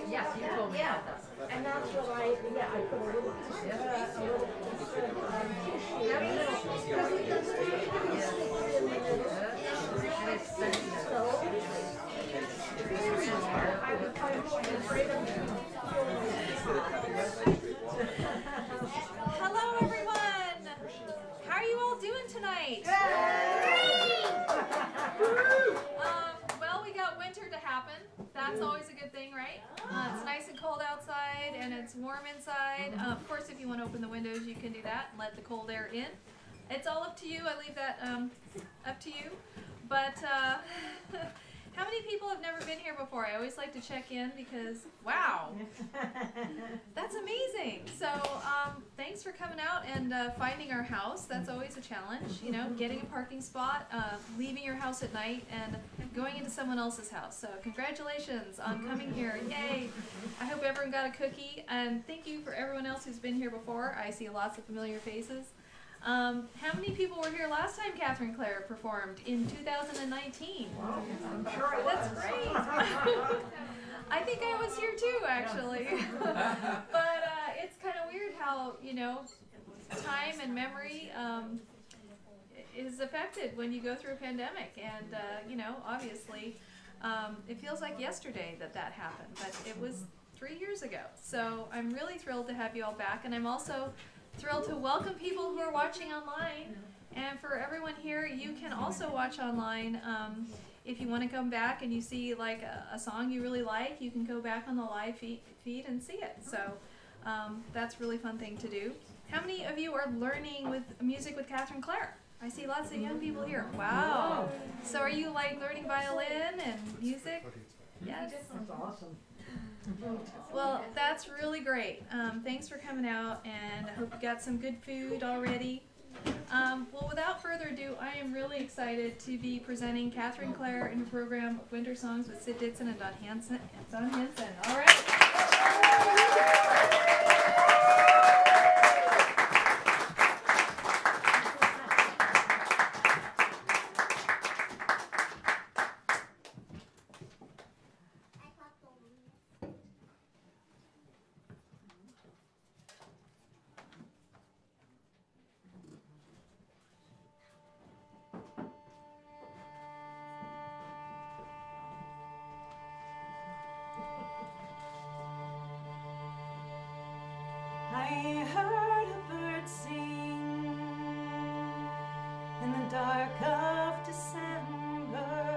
Yes, you told me about that. And that's what I put a little tissue. Because it doesn't have to be sticky in the middle. And it's sensitive. So, I'm afraid of Hello, everyone. How are you all doing tonight? Well, we got winter to happen. That's always a good thing, right? It's nice and cold outside, and it's warm inside. Of course, if you want to open the windows, you can do that and let the cold air in. It's all up to you. I leave that up to you. But how many people have never been here before? I always like to check in because, wow, that's amazing. So thanks for coming out and finding our house. That's always a challenge, you know, getting a parking spot, leaving your house at night, and going into someone else's house. So congratulations on coming here. Yay. I hope everyone got a cookie. And thank you for everyone else who's been here before. I see lots of familiar faces. How many people were here last time Kathryn Claire performed in 2019? Wow, I'm sure I That's great. I think I was here too, actually. But it's kind of weird how, you know, time and memory is affected when you go through a pandemic. And, you know, obviously, it feels like yesterday that happened, but it was 3 years ago. So I'm really thrilled to have you all back, and I'm also thrilled to welcome people who are watching online. And for everyone here, you can also watch online. If you want to come back and you see like a song you really like, you can go back on the live feed and see it. So that's a really fun thing to do. How many of you are learning with music with Kathryn Claire? I see lots of young people here. Wow. So are you like learning violin and music? Yes. That's awesome. Well, that's really great. Thanks for coming out, and I hope you got some good food already. Well, without further ado, I am really excited to be presenting Kathryn Claire in her program Winter Songs with Sid Ditson and Don Henson. All right. I heard a bird sing in the dark of December,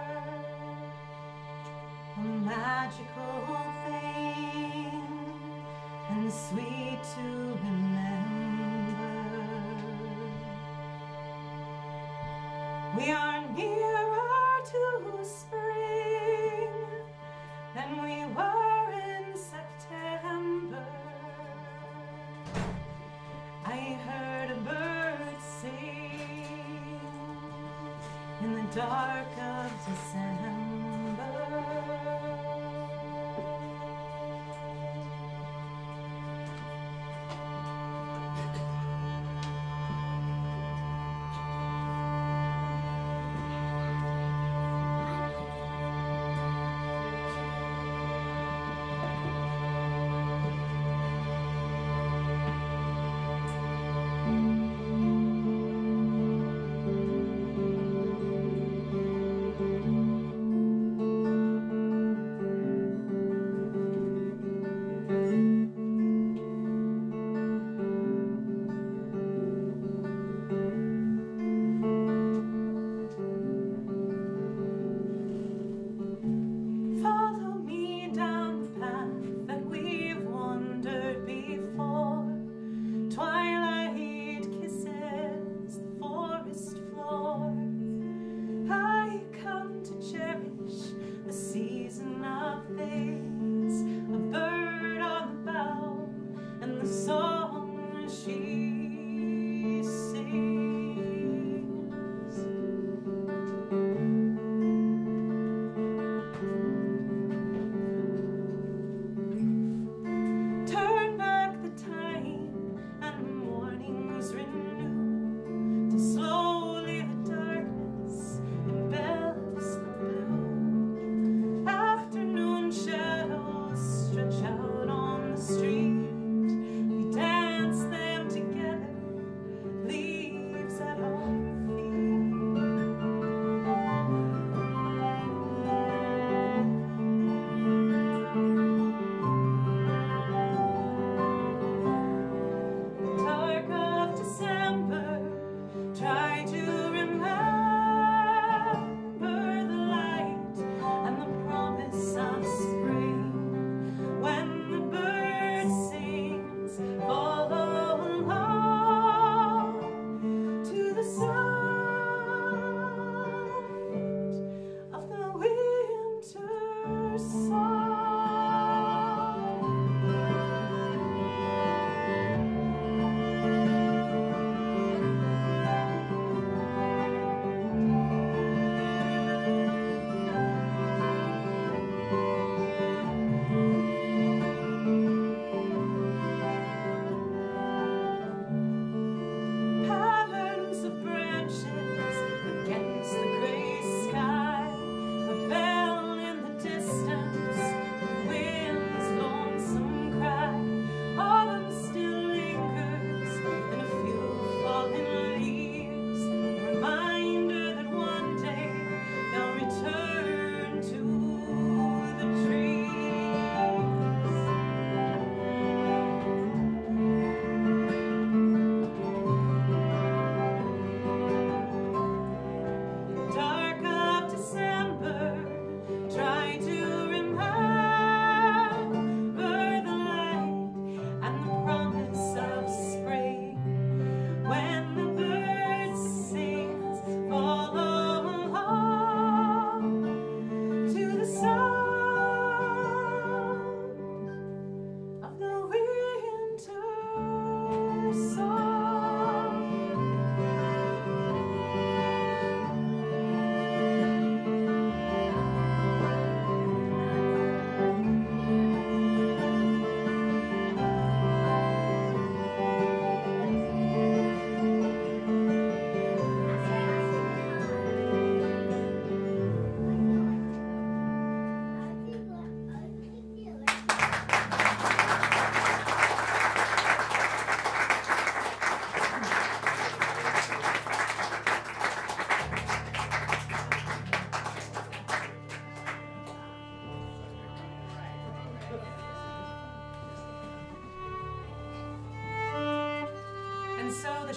a magical thing and sweet to remember. We are nearer to spring than we were in September. I heard a bird sing in the dark of December.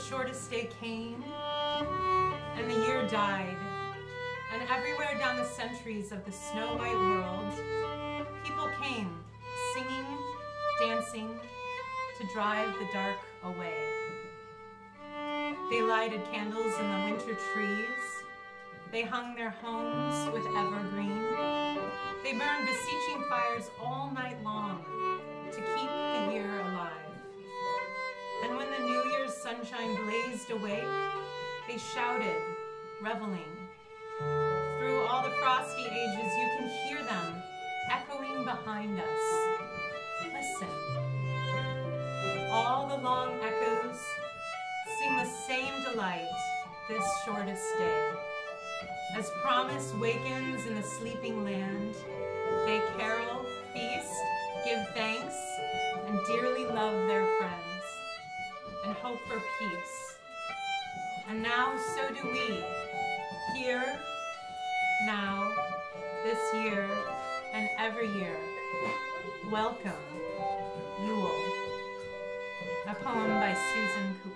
shortest day came, and the year died, and everywhere down the centuries of the snow-white world, people came, singing, dancing, to drive the dark away. They lighted candles in the winter trees. They hung their homes with evergreen. They burned beseeching fires all night long to keep the year alive. And when the New Year's sunshine blazed awake, they shouted, reveling. Through all the frosty ages, you can hear them echoing behind us. Listen. All the long echoes sing the same delight this shortest day. As promise wakens in the sleeping land, they carol, feast, give thanks, and dearly love their friends, and hope for peace. And now so do we, here, now, this year, and every year. Welcome, Yule. A poem by Susan Cooper.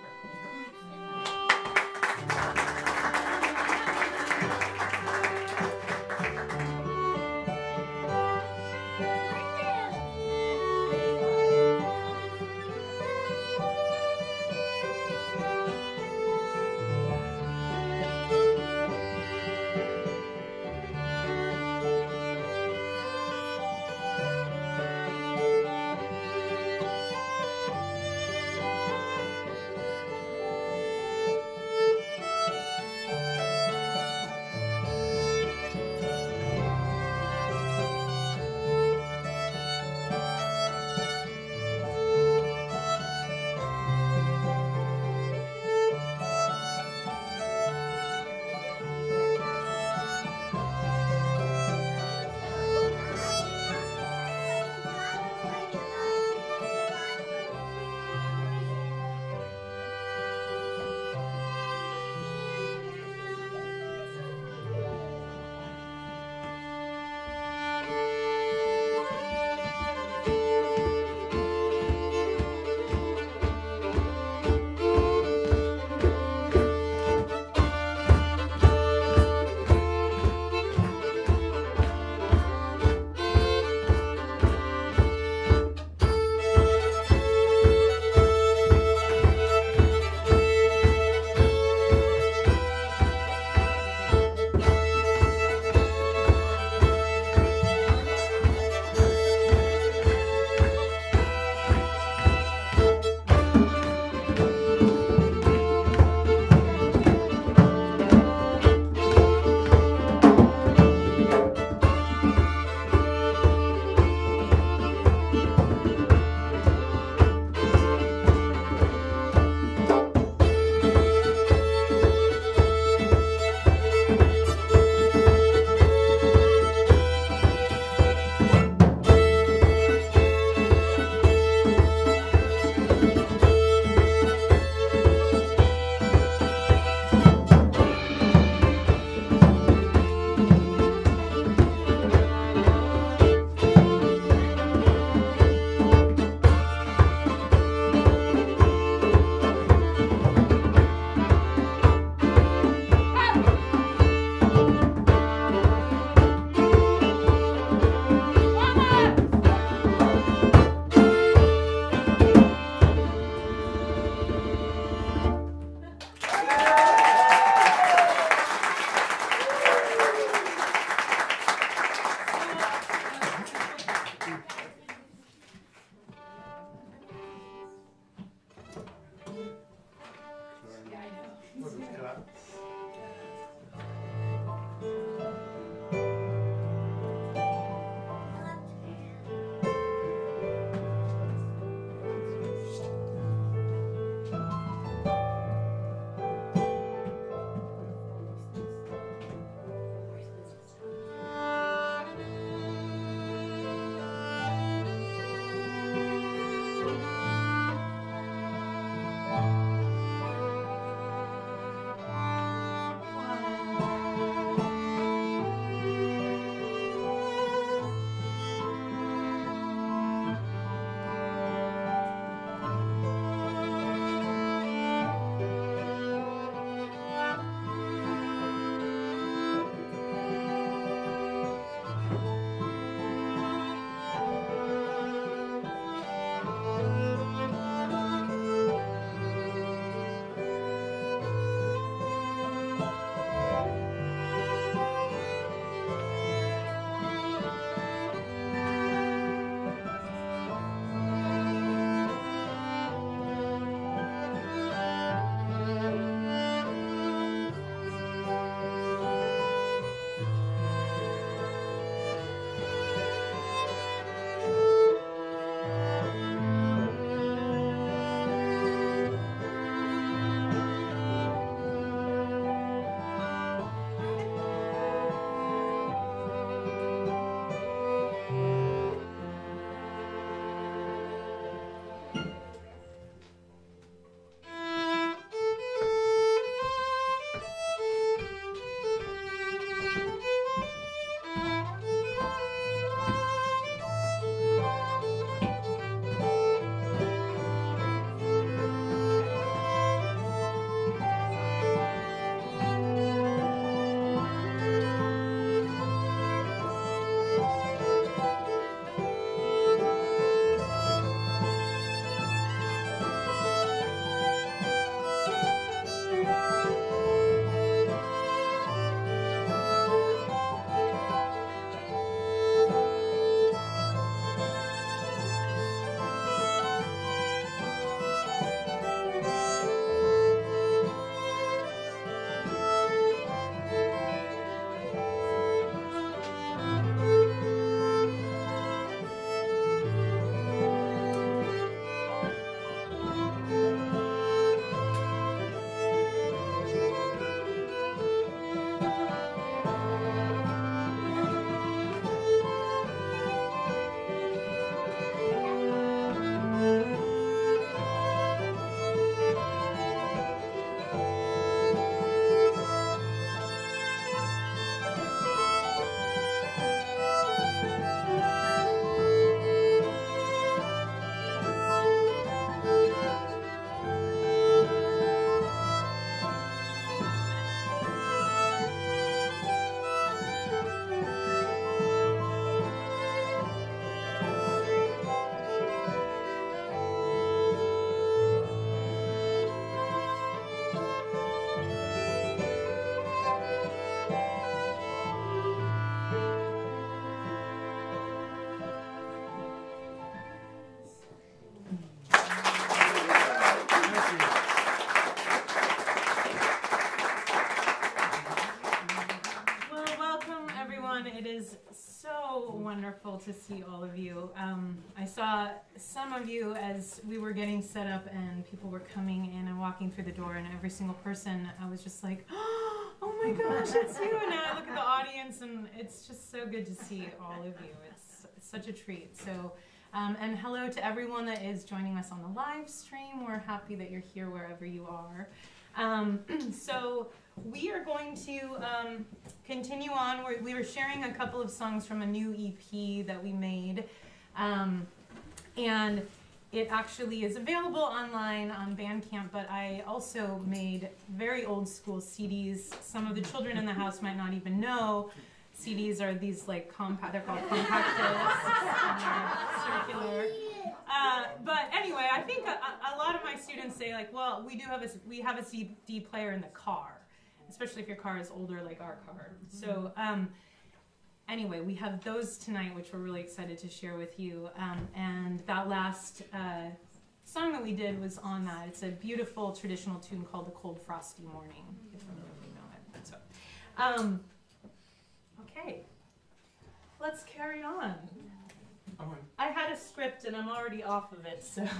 It is so wonderful to see all of you. I saw some of you as we were getting set up and people were coming in and walking through the door, and every single person, I was just like, oh my gosh, it's you. And now I look at the audience and it's just so good to see all of you. It's such a treat. So, and hello to everyone that is joining us on the live stream. We're happy that you're here wherever you are. So we are going to continue on. We were sharing a couple of songs from a new EP that we made, and it actually is available online on Bandcamp, but I also made very old school CDs. Some of the children in the house might not even know. CDs are these like they're called compact discs, and they're circular. But anyway, I think a lot of my students say like, well, we have a CD player in the car, especially if your car is older like our car. So anyway, we have those tonight, which we're really excited to share with you. And that last song that we did was on that. It's a beautiful traditional tune called "The Cold Frosty Morning," if any of you know it. So, okay, let's carry on. I had a script and I'm already off of it, so.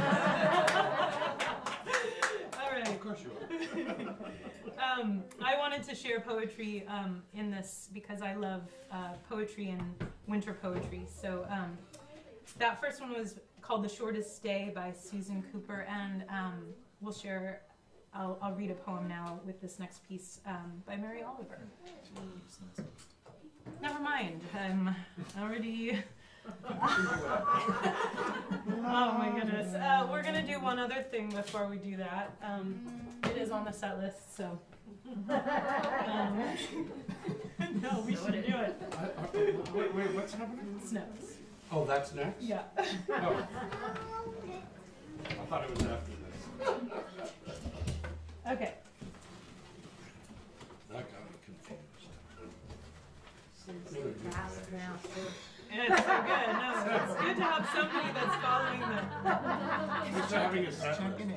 All right. Of course you are. I wanted to share poetry in this because I love poetry and winter poetry. So that first one was called "The Shortest Day" by Susan Cooper, and we'll share. I'll read a poem now with this next piece by Mary Oliver. Never mind. I'm already. Oh my goodness. We're going to do one other thing before we do that. It is on the set list, so. No, we should do it. Wait, what's happening? Snows. Oh, that's next? Yeah. Oh. I thought it was after this. Okay. That got me confused. Fast now, too. It's so good. No, it's good to have somebody that's following the. Just having a set list.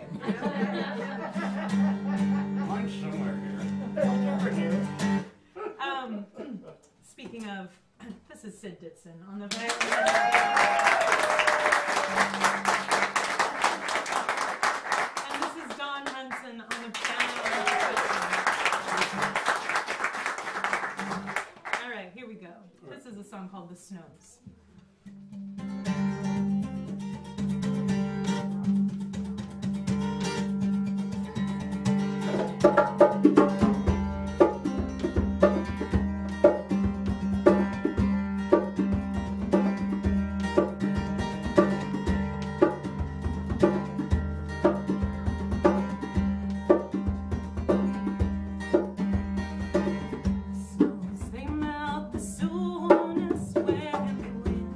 Mine's somewhere here. Speaking of, this is Sid Ditson on the violin. And this is Don Henson on the piano. All right, here we go. This is a song called "The Snows." Snows, they melt the soonest when the wind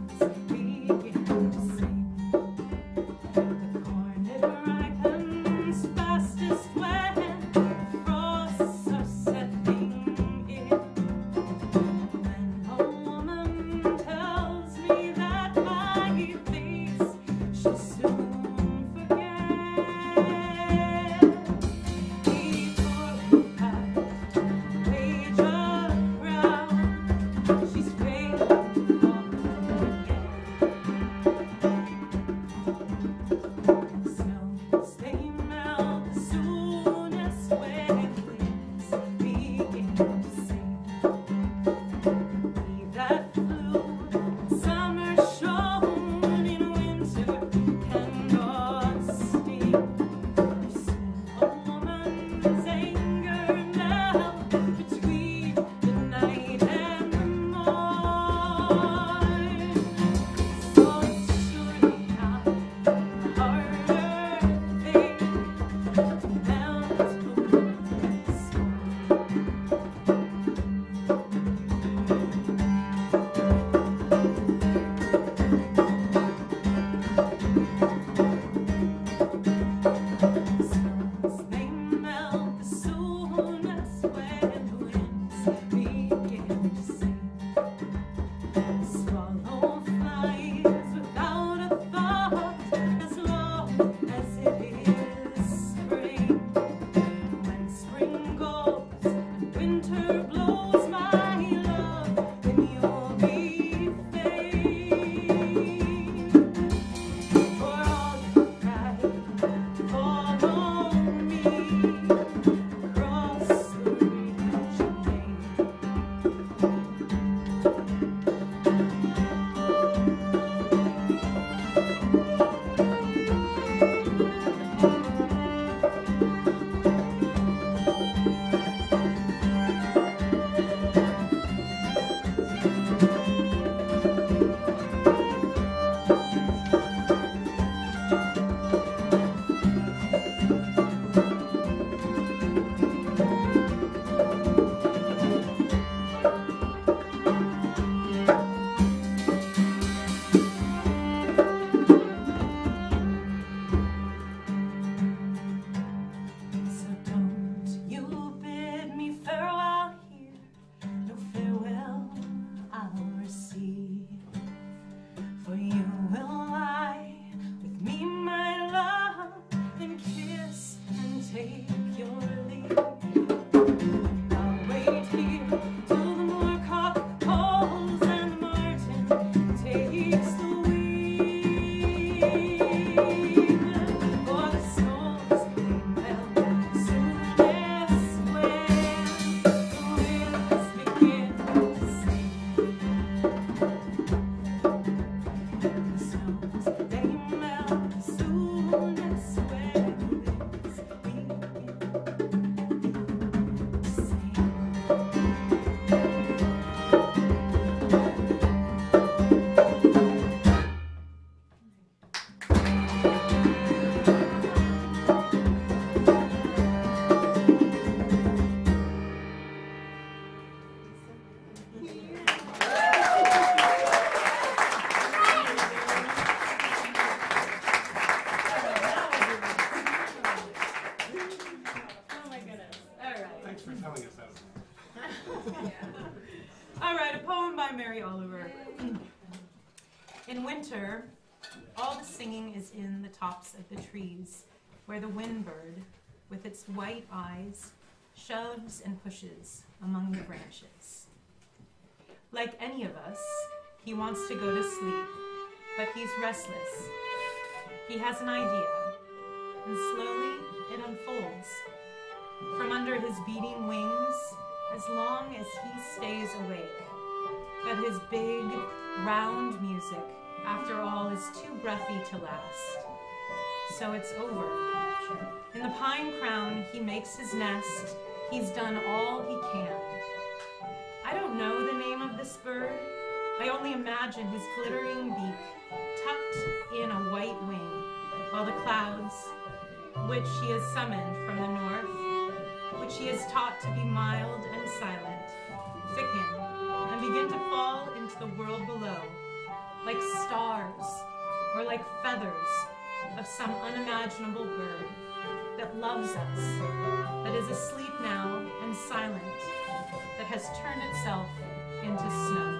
Thanks for telling us that. All right, a poem by Mary Oliver. In winter, all the singing is in the tops of the trees, where the windbird, with its white eyes, shoves and pushes among the branches. Like any of us, he wants to go to sleep, but he's restless. He has an idea, and slowly it unfolds. From under his beating wings, as long as he stays awake. But his big, round music, after all, is too breathy to last. So it's over. In the pine crown, he makes his nest. He's done all he can. I don't know the name of this bird. I only imagine his glittering beak tucked in a white wing, while the clouds, which he has summoned from the north, which he has taught to be mild and silent, thicken and begin to fall into the world below, like stars or like feathers of some unimaginable bird that loves us, that is asleep now and silent, that has turned itself into snow.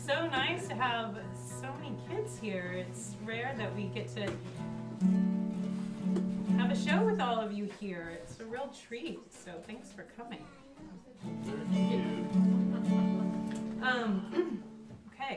so nice to have so many kids here. It's rare that we get to have a show with all of you here. It's a real treat, so thanks for coming. Okay.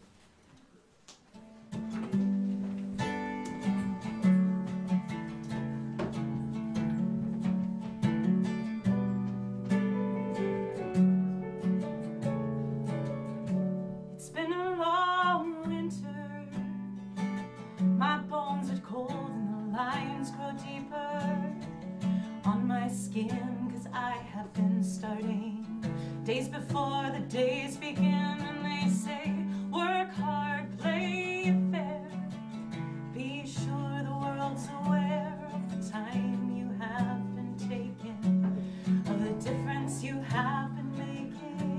It's been a long winter. My bones are cold and the lines grow deeper on my skin, 'cause I have been starting days before the days begin. And they say, work hard, play fair, be sure the world's aware of the time you have been taking, of the difference you have been making.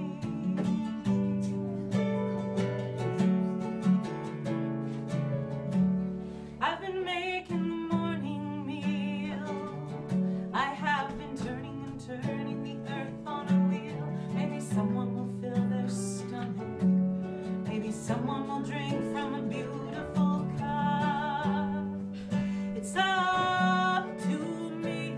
I've been making the morning meal. I have been turning and turning the earth on a wheel. Maybe someone will fill their stomach. Maybe someone will drink from a beautiful cup. It's up to me.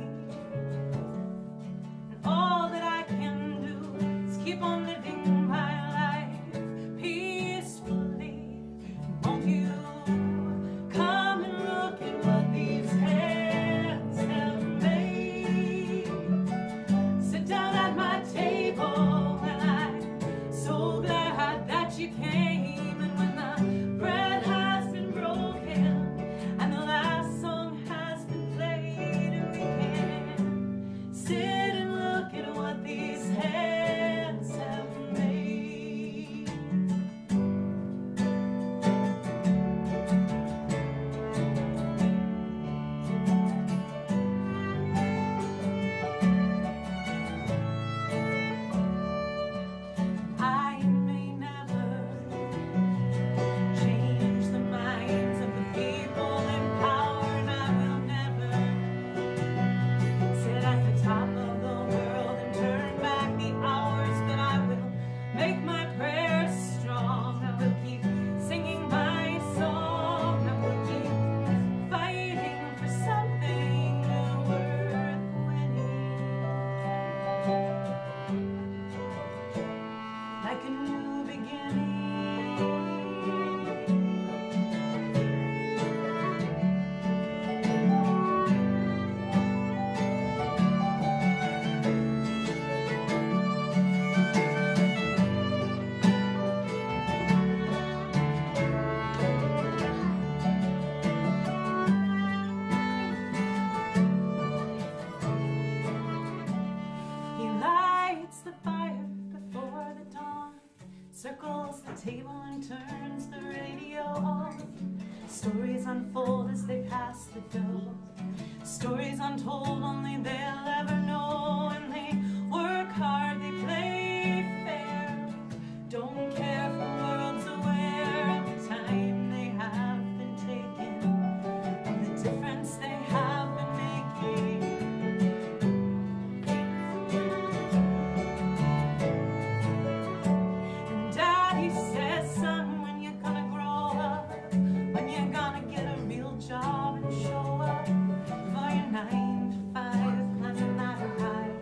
And all that I can do is keep on living my life peacefully. Won't you come and look at what these hands have made? Sit down at my table, and I'm so glad that you came. And when the bread has been broken and the last song has been played, we can sit and look at what these hands have made. I may never change the minds of the people in power, and I will never sit at the top of the world and turn back the hours, but I will make my prayers strong. I will keep singing my song. I will keep fighting for something worth winning, like a new beginning. He lights the fire before the dawn, circles the table and turns the radio on. Stories unfold as they pass the dough, stories untold only they'll ever know. And they work hard, they play fair, don't care if the world's aware of the time they have been taking, of the difference they have been making. And Daddy says, son, when you're gonna grow up, when you're gonna get a real job and show up for your 9 to 5, climb the ladder high,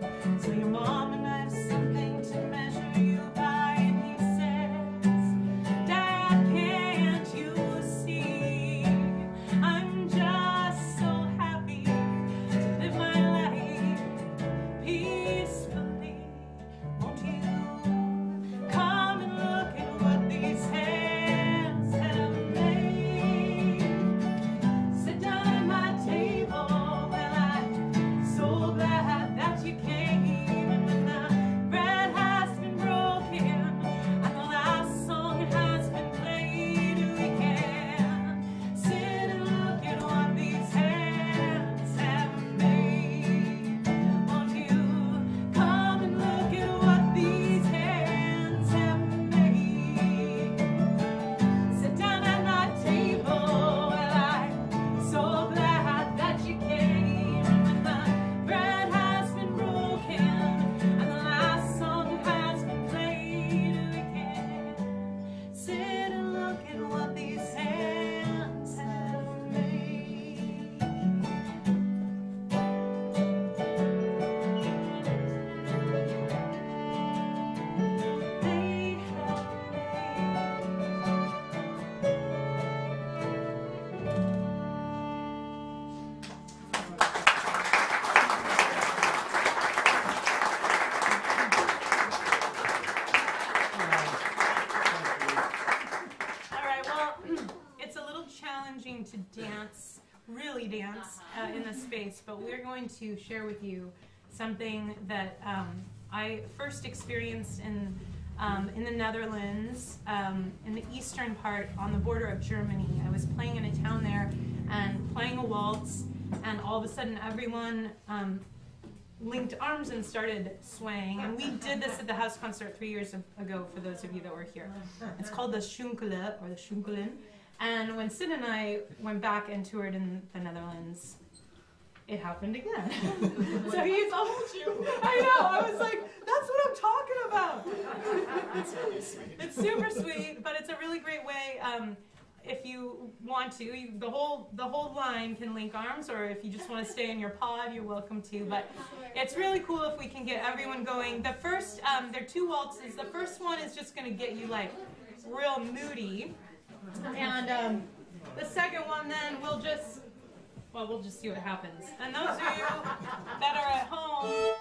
going to dance, really dance in this space, but we're going to share with you something that I first experienced in the Netherlands, in the eastern part on the border of Germany. I was playing in a town there and playing a waltz, and all of a sudden everyone linked arms and started swaying. And we did this at the house concert 3 years ago, for those of you that were here. It's called the Schoenkelen, or the Schoenkelen. And when Sid and I went back and toured in the Netherlands, it happened again. So he's almost you. I know. I was like, that's what I'm talking about. It's really sweet. It's super sweet, but it's a really great way. If you want to, the whole line can link arms, or if you just want to stay in your pod, you're welcome to. But it's really cool if we can get everyone going. The first, there are 2 waltzes. The first one is just going to get you like real moody, and the second one then we'll just see what happens. And those of you that are at home,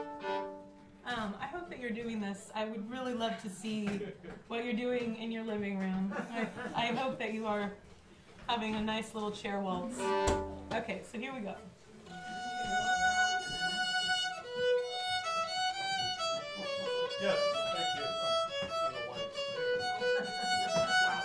I hope that you're doing this. I would really love to see what you're doing in your living room. I hope that you are having a nice little chair waltz. Okay, so here we go. Yes, thank you. I don't know why it's there. Wow.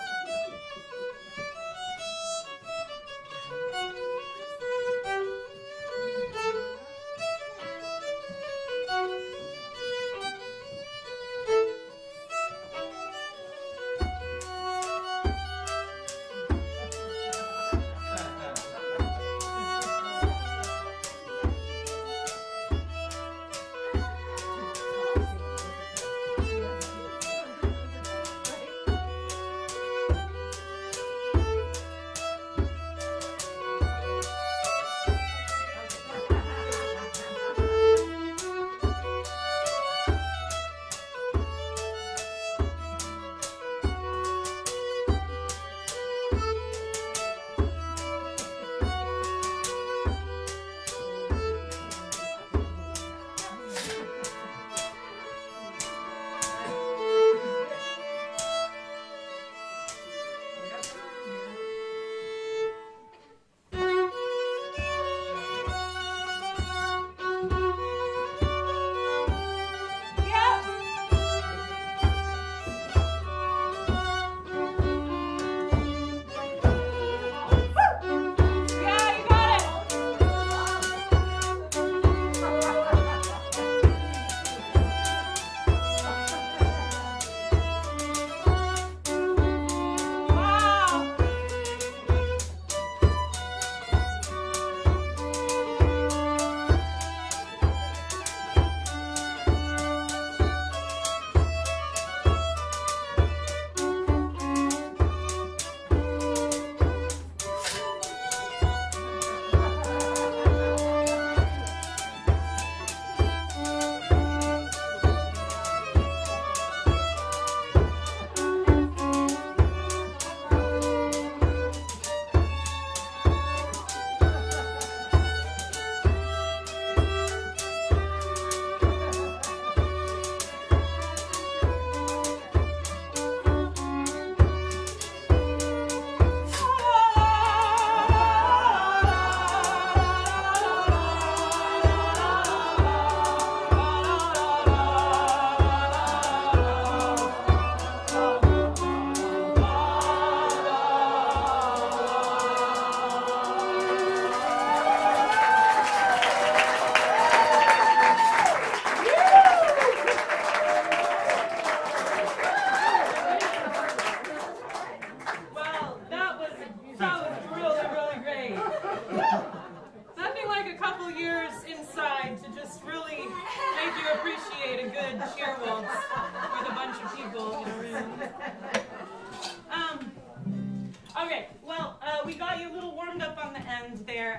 Okay, well, we got you a little warmed up on the end there,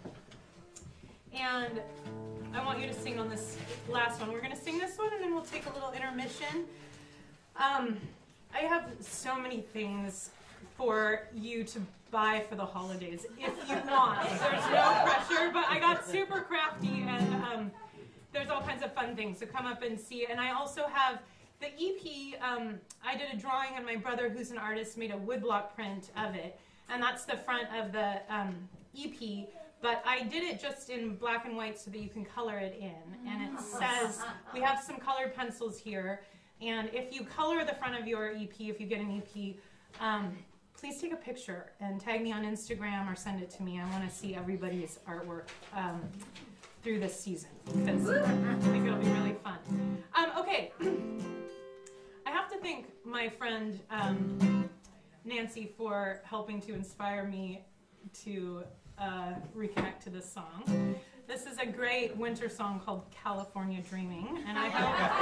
and I want you to sing on this last one. We're going to sing this one, and then we'll take a little intermission. I have so many things for you to buy for the holidays, if you want. There's no pressure, but I got super crafty, and there's all kinds of fun things, so come up and see. And I also have the EP. I did a drawing, and my brother, who's an artist, made a woodblock print of it. and that's the front of the EP. But I did it just in black and white so that you can color it in. And it says, we have some colored pencils here. And if you color the front of your EP, if you get an EP, please take a picture and tag me on Instagram or send it to me. I want to see everybody's artwork through this season, because I think it'll be really fun. Okay, I have to thank my friend Nancy for helping to inspire me to reconnect to this song. This is a great winter song called California Dreaming, and I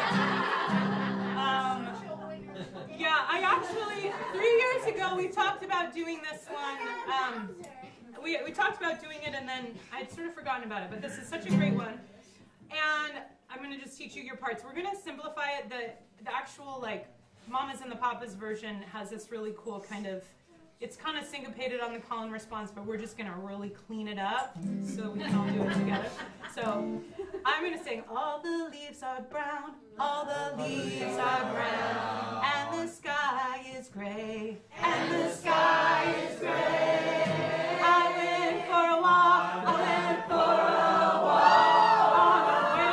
hope, yeah, I actually, 3 years ago we talked about doing this one. We talked about doing it, and then I'd sort of forgotten about it, but this is such a great one. And I'm going to just teach you your parts. We're going to simplify it. The actual, like, Mamas and the Papas version has this really cool kind of, it's kind of syncopated on the call and response, but we're just going to really clean it up so we can all do it together. So I'm going to sing, all the leaves are brown, all the leaves are brown, and the sky is gray, and the sky is gray. I went for a walk, I went for a walk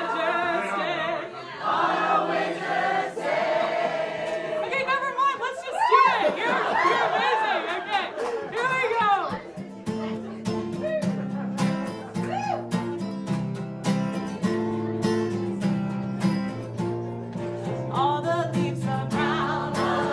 on a winter's day. Okay, never mind, let's just do it. You're amazing. Okay, here we go. All the leaves are brown.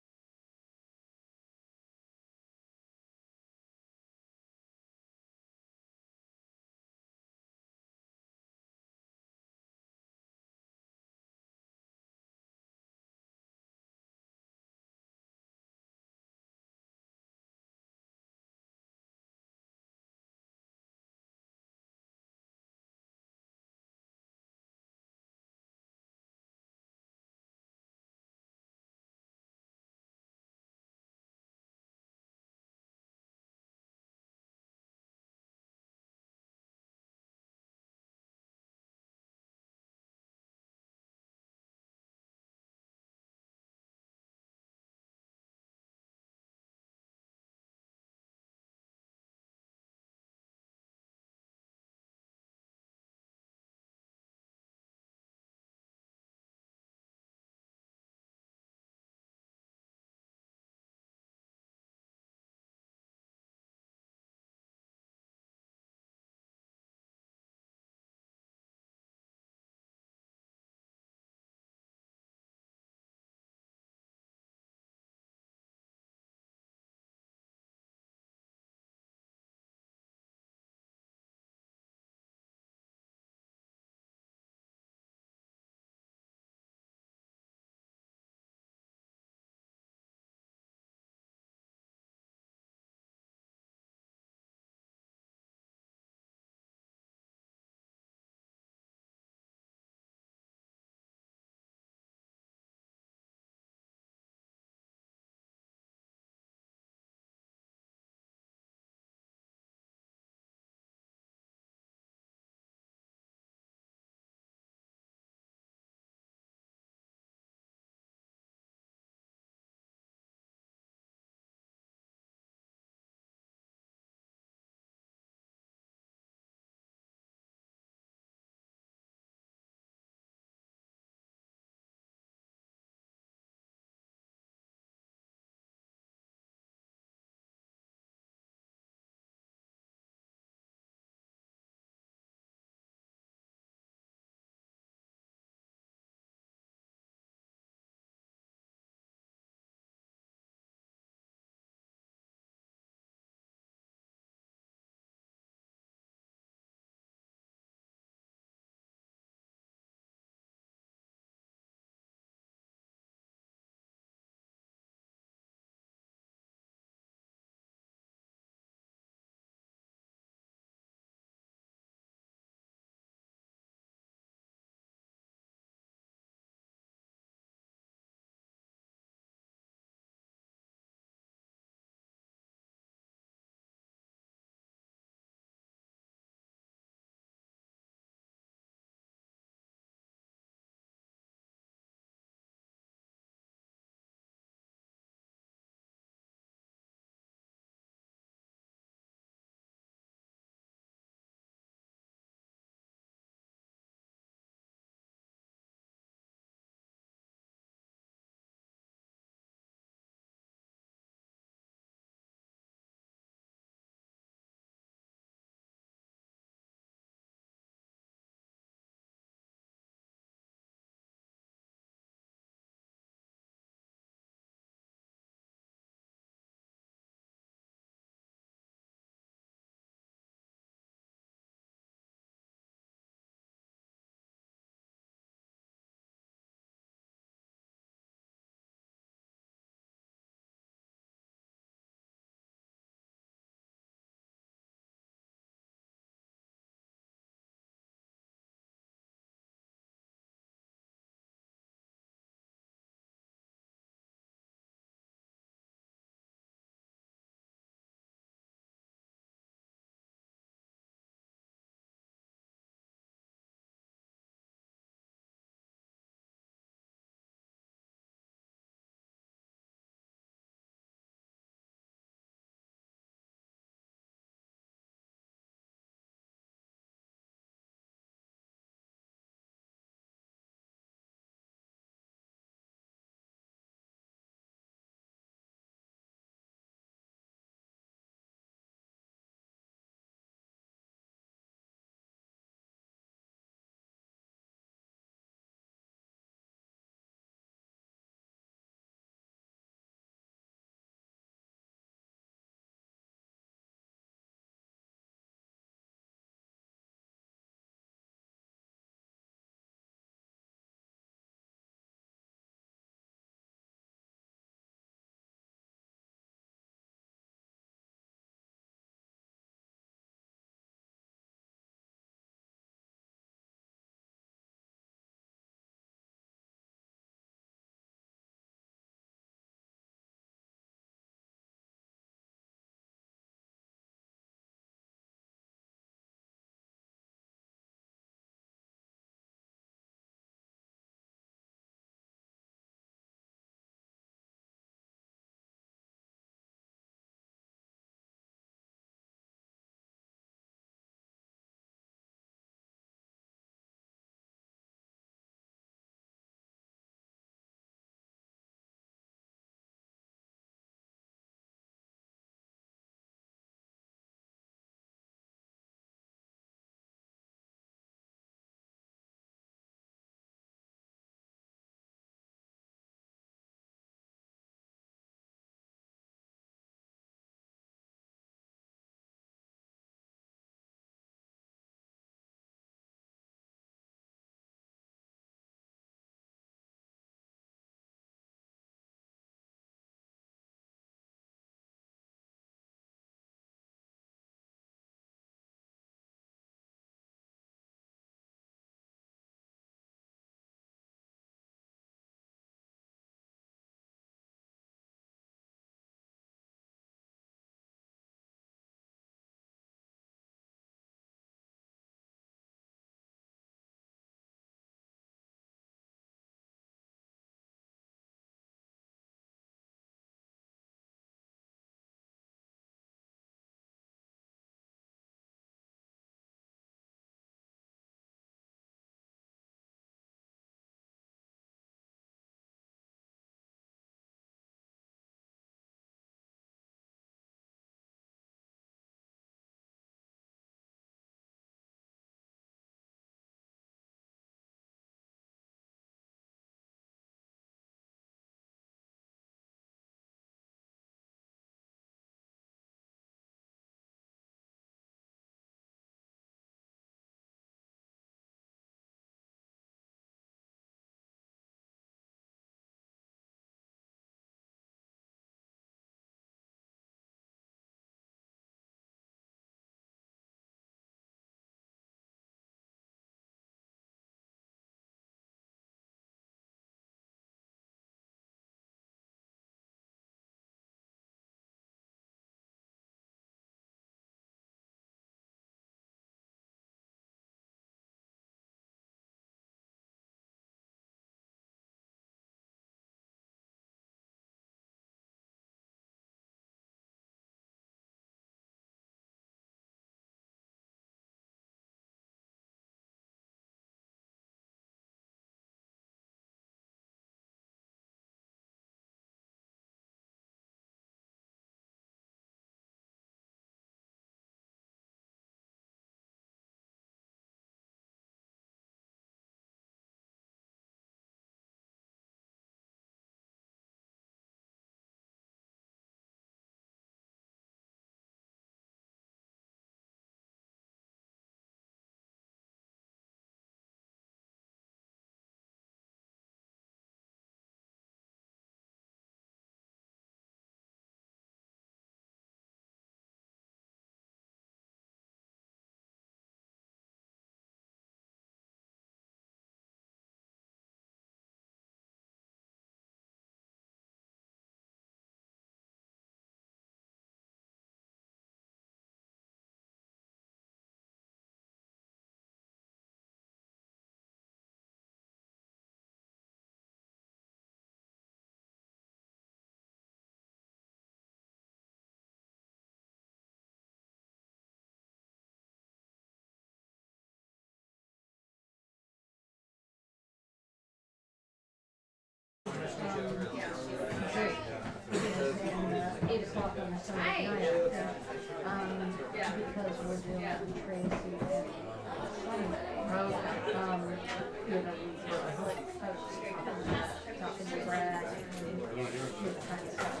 8 o'clock on a Sunday night, because we're doing Tracy and Sunday. You know, I was talking to Brad and kind of stuff.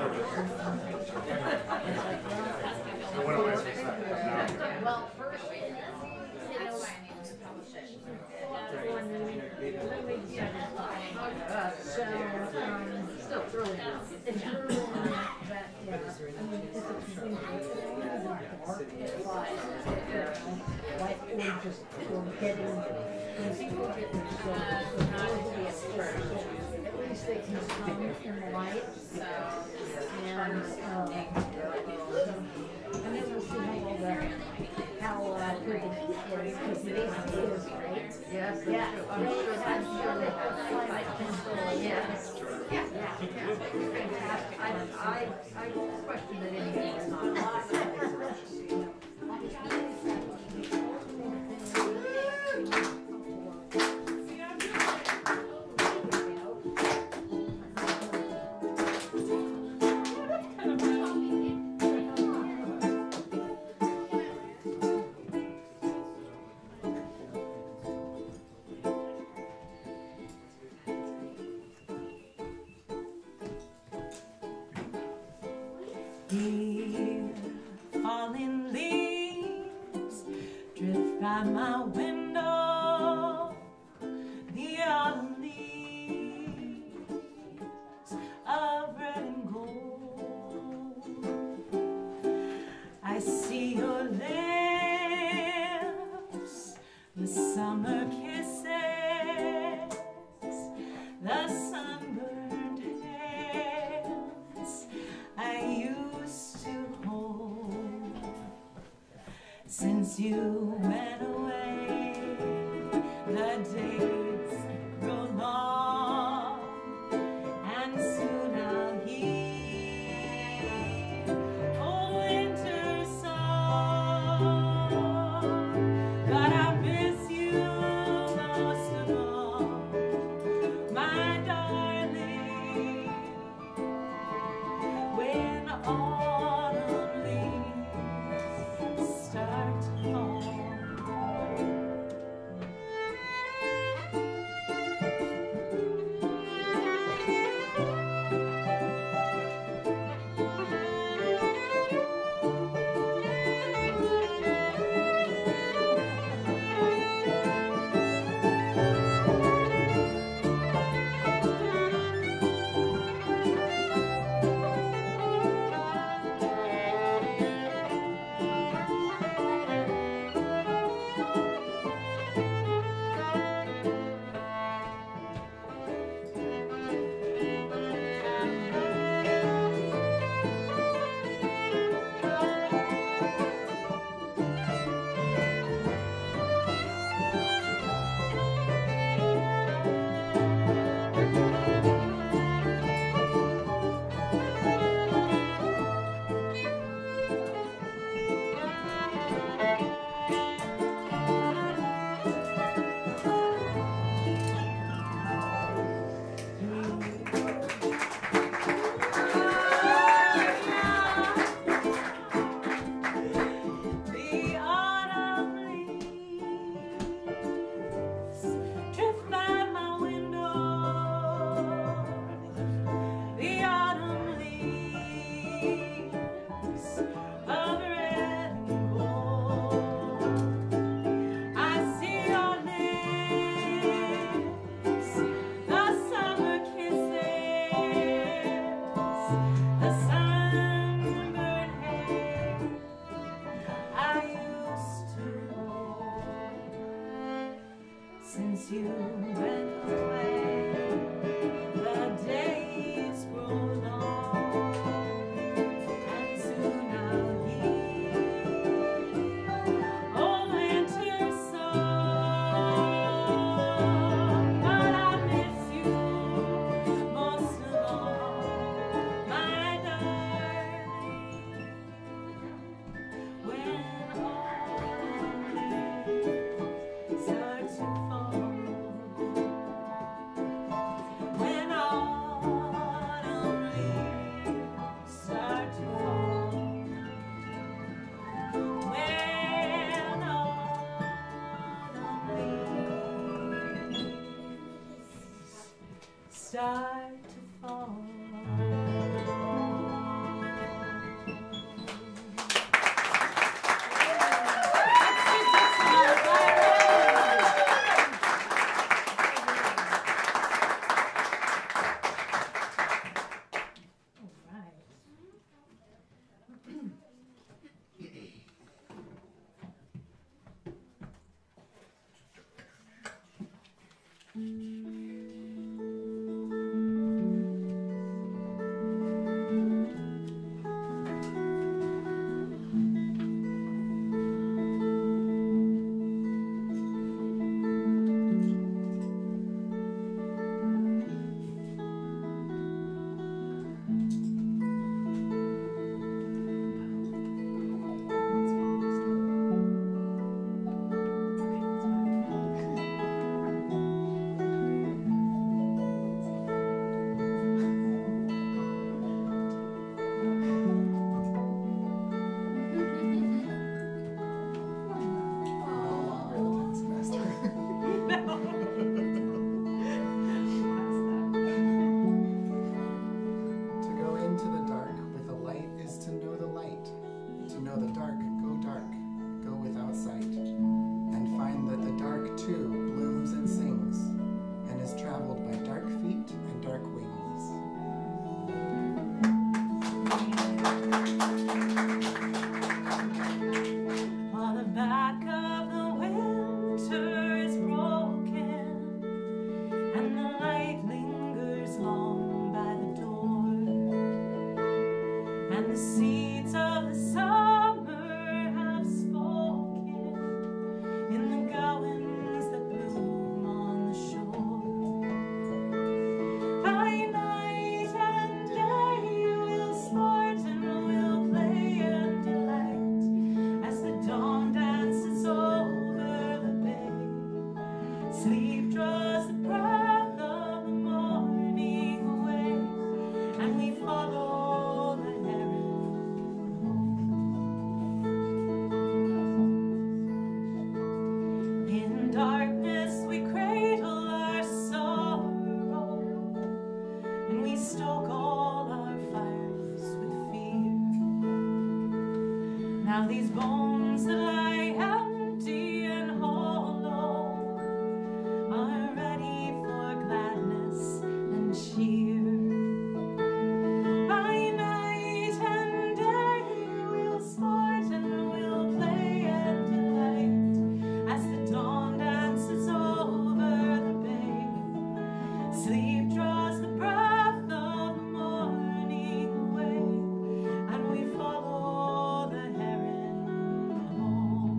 Well, first, you know, still early now. It's early enough that, I mean, it's a confusing, like, we're just, we're getting, when people get their skills, so now it'll be at first, so at least they can come in the light, and then we'll see how good the heat is, because the AC is great. Yes, yeah. I'm sure that's climate control. Yes. Yeah. Fantastic. I won't question it anymore. Here, falling leaves drift by my window. The autumn leaves of red and gold. I see your lips, the summer kisses, the sunburned hands I used to hold. Since you went away, the days grow long, and soon I'll hear old winter song. But I miss you most of all, my darling. When autumn leaves start to fall. The autumn leaves drift by my window. The autumn leaves of red and gold. I see your lips, the summer kisses, the sunburned hair I used to hold. Since you went away, the days grow long, and soon I'll hear old winter song. But I miss you most of all, my darling. When autumn leaves start to fall. start to fall. Now these bones that lie empty and hollow are ready for gladness and cheer. By night and day we'll sport and we'll play and delight as the dawn dances over the bay. Sleep draws the breath of the morning away, and we follow the heron home.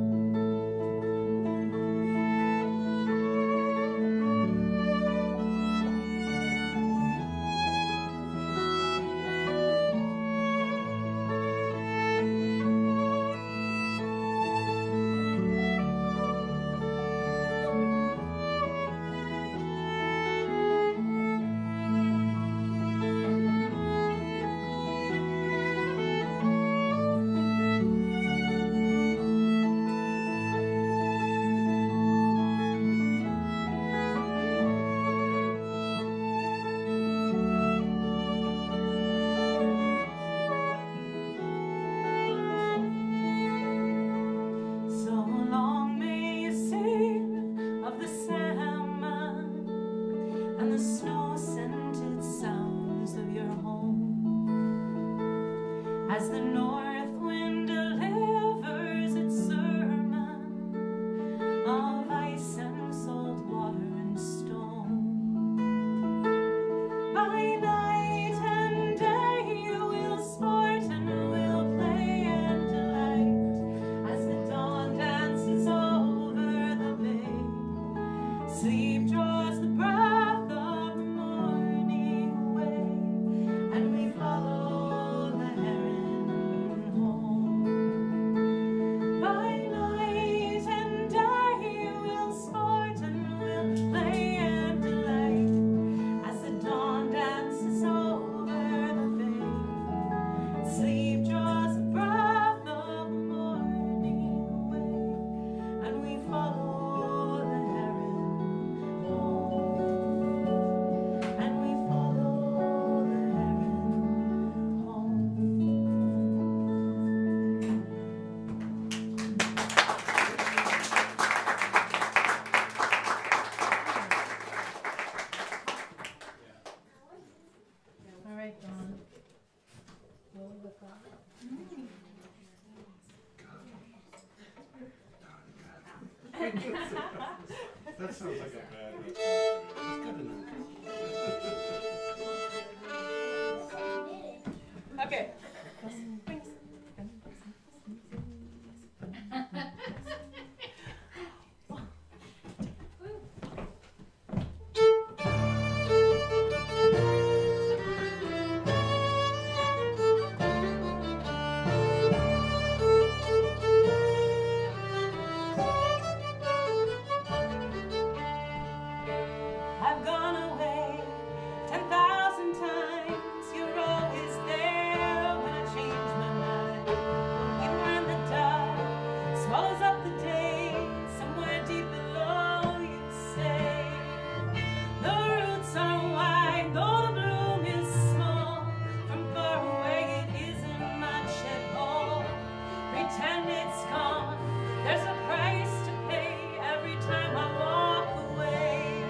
So long may you sing of the salmon and the snow-scented sounds of your home, as the north wind delivers its sermon of ice and salt water and stone. By night and day we'll sport and we'll play and delight as the dawn dances over the bay. Sleep draws the breath of the morning away, and we follow the heron That sounds like a bad restaurant. It's good enough. Okay. I've gone away 10,000 times. You're always there when I change my mind. Even when the dark swallows up the day, somewhere deep below you say, the roots are wide, though the bloom is small. From far away it isn't much at all. Pretend it's gone. There's a price to pay every time I walk away.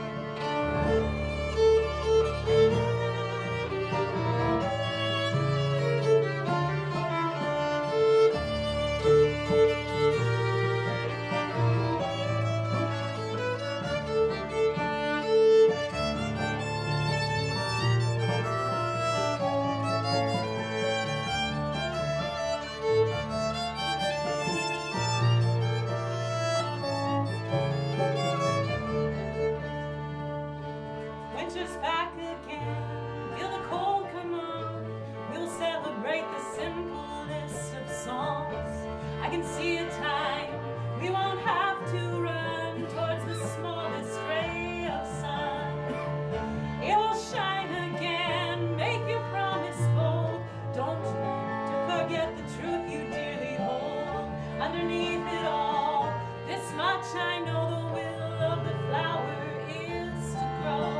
Winter's back again. Feel the cold come on. We'll celebrate the simplest of songs. I can see a time we won't have to run towards the smallest ray of sun. It will shine again. Make your promise bold. Don't to forget the truth you dearly hold. Underneath it all, this much I know: the will of the flower is to grow.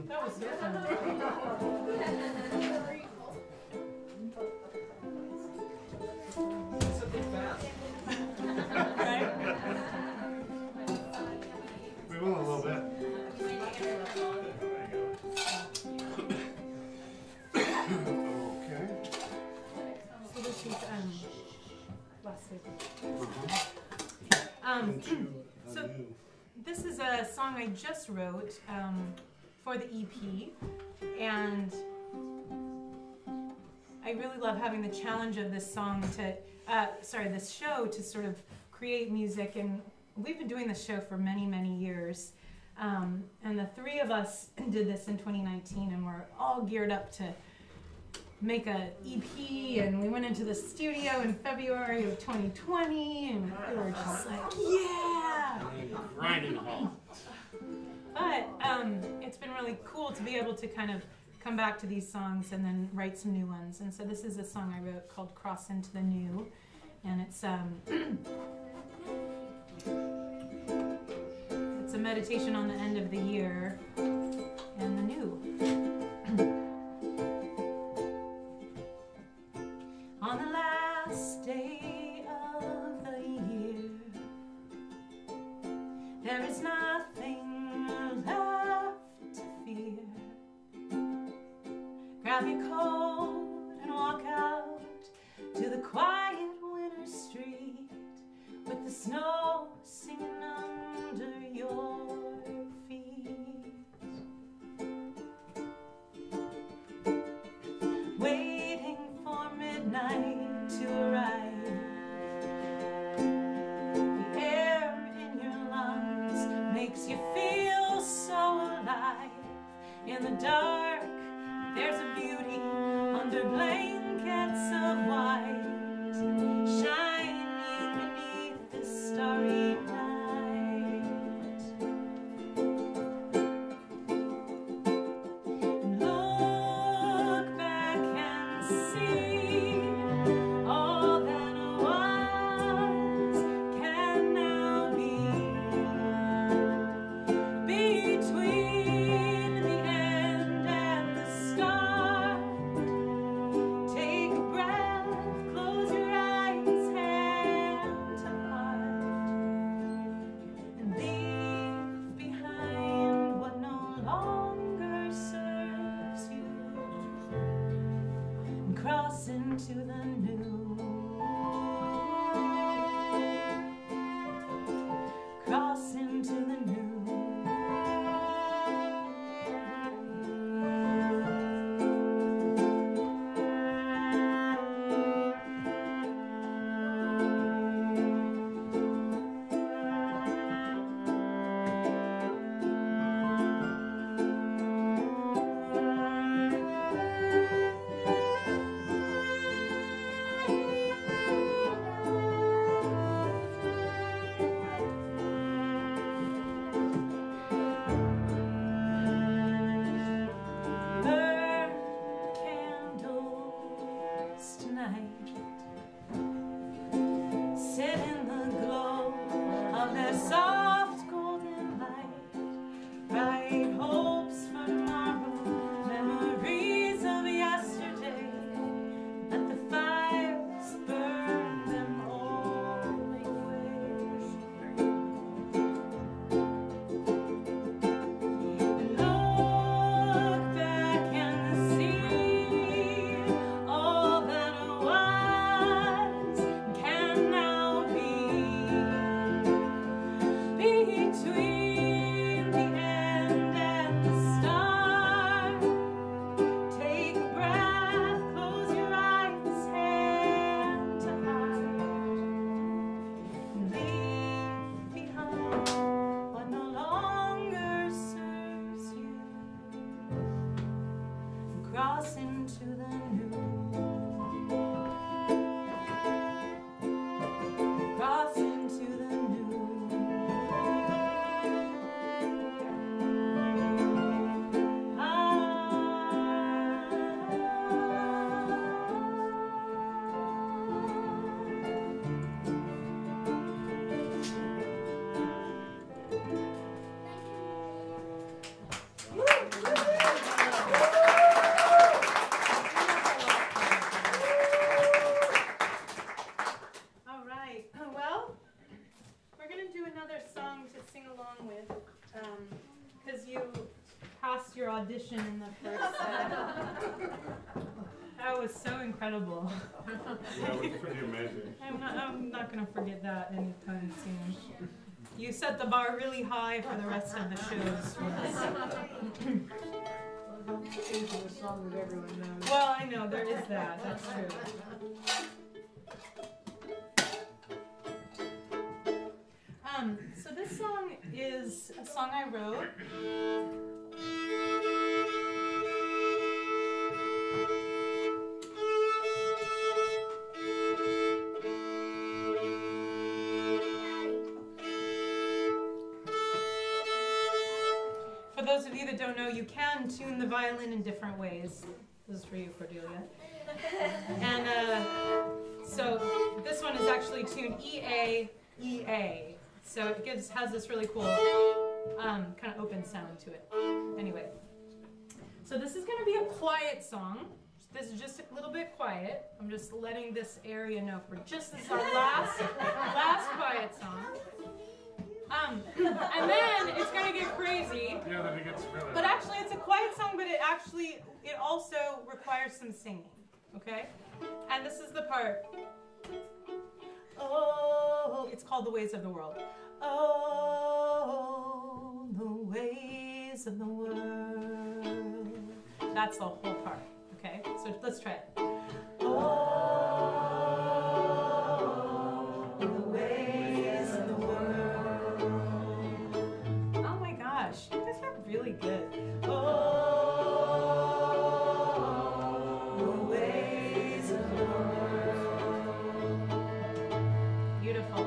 That was so fun. Something fast. Right? We will a little bit. Okay. So this is last week. So this is a song I just wrote for the EP, and I really love having the challenge of this song to, this show to sort of create music, and we've been doing this show for many, many years, and the three of us did this in 2019, and we're all geared up to make a EP, and we went into the studio in February of 2020, and we were just like, yeah! Grinding hall. But it's been really cool to be able to kind of come back to these songs and then write some new ones. And so this is a song I wrote called Cross Into the New, and it's it's a meditation on the end of the year and the new. On the last day of the year, there is nothing left to fear. Grab your coat and walk out to the quiet winter street with the snow singing under your feet. Waiting for midnight to arrive. The air in your lungs makes you feel so alive. In the dark, there's a beauty under blankets of white, shining beneath the starry night. Look back and see all that was can now be. Between the end and the start, take a breath, close your eyes, hand to heart, and leave behind what no longer serves you, and cross into the new. Cross into the new. another song to sing along with, because you passed your audition in the first set. That was so incredible. That was pretty amazing. I'm not going to forget that anytime soon. You set the bar really high for the rest of the shows for us. Well, I know, there is that. That's true. So this song is a song I wrote. For those of you that don't know, you can tune the violin in different ways. This is for you, Cordelia. And so this one is actually tuned E-A, E-A. So it has this really cool kind of open sound to it. Anyway, so this is going to be a quiet song. This is just a little bit quiet. I'm just letting this area know for just this our last quiet song. And then it's going to get crazy. Yeah, then it gets really. But actually, it's a quiet song, but it also requires some singing. Okay? And this is the part. Oh, it's called The Ways of the World. Oh, the ways of the world. That's the whole part. Okay? So let's try it. Oh, the ways of the world. Oh my gosh, you guys are really good. Oh, the ways of the world. Beautiful.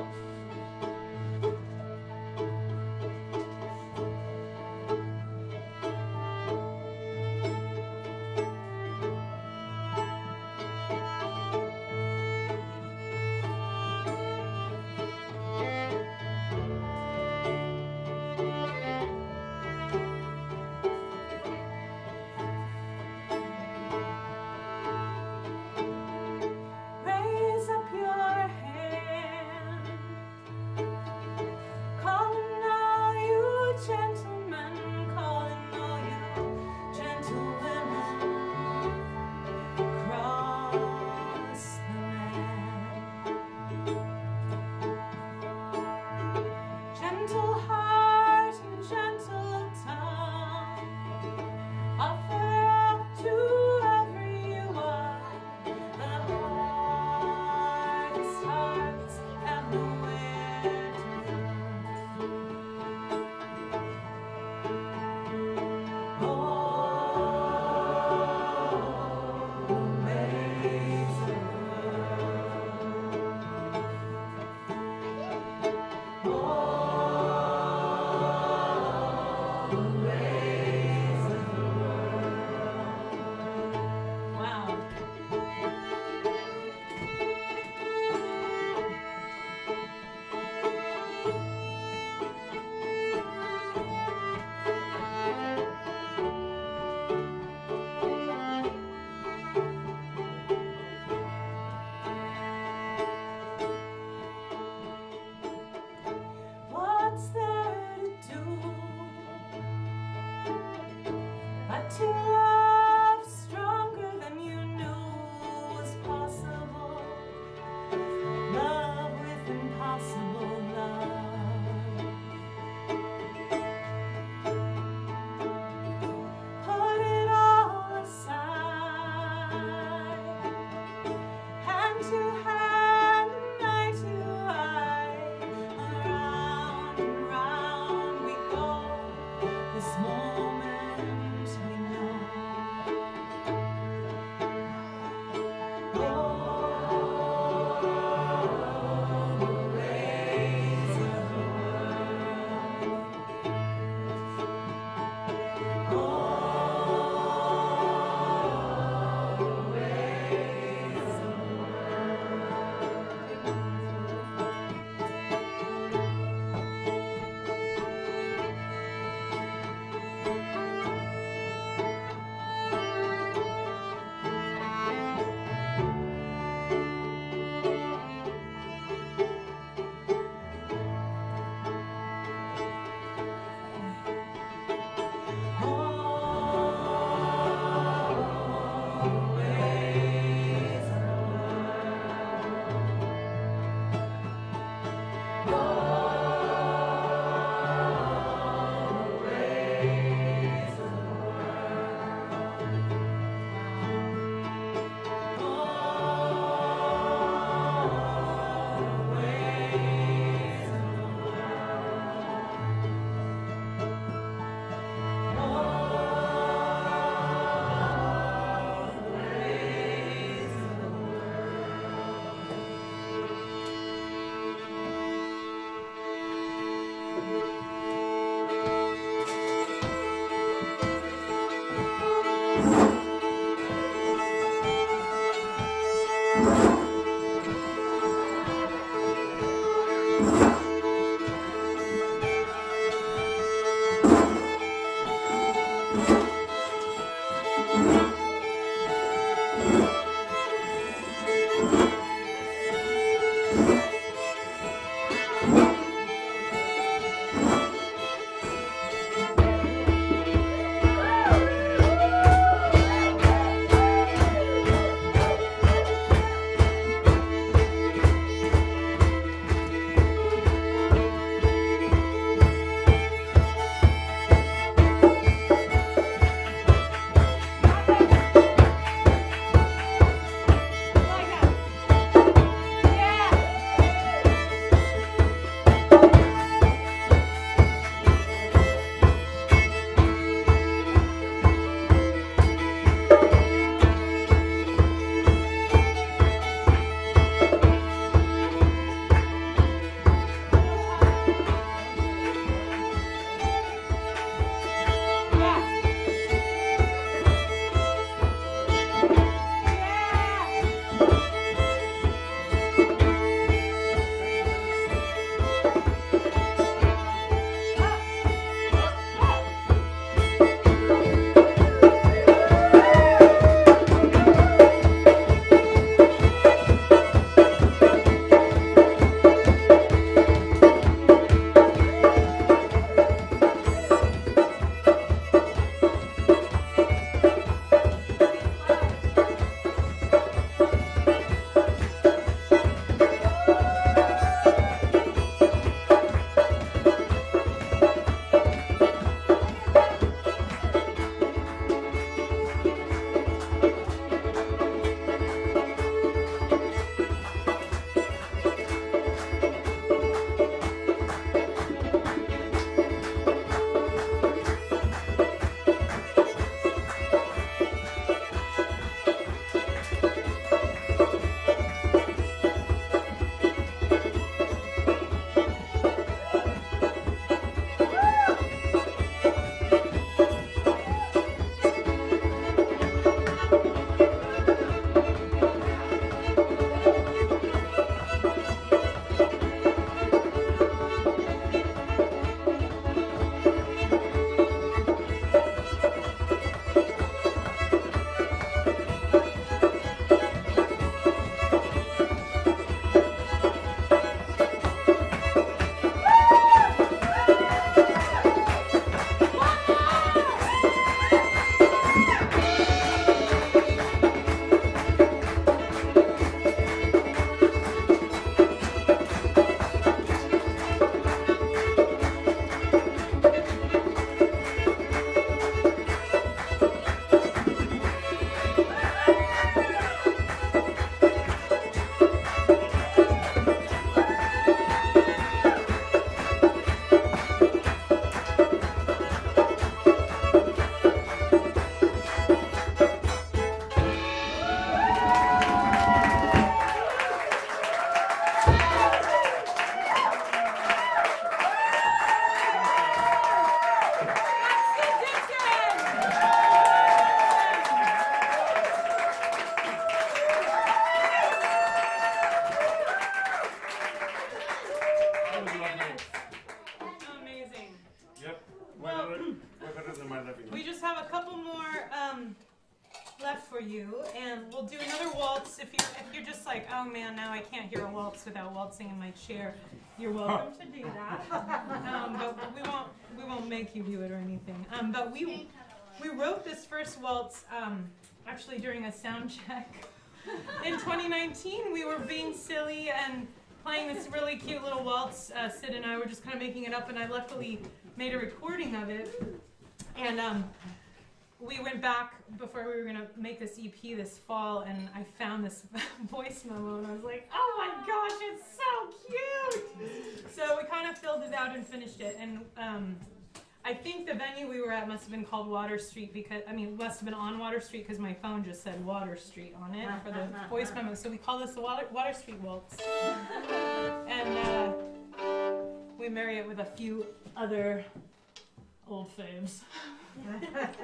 you, and we'll do another waltz. If you're just like, oh man, now I can't hear a waltz without waltzing in my chair, you're welcome to do that. But we won't make you do it or anything. But we wrote this first waltz actually during a sound check in 2019. We were being silly and playing this really cute little waltz. Sid and I were just kind of making it up, and I luckily made a recording of it. And we went back before we were going to make this EP this fall, and I found this voice memo, and I was like, oh my gosh, it's so cute! So we kind of filled it out and finished it. And I think the venue we were at must have been called Water Street, because, must have been on Water Street because my phone just said Water Street on it for the voice memo. So we call this the Water Street Waltz. And we marry it with a few other old faves. I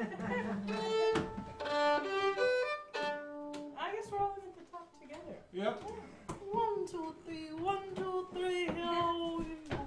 guess we're all in at the top together. Yep. 1, 2, 3, 1, 2, 3, oh.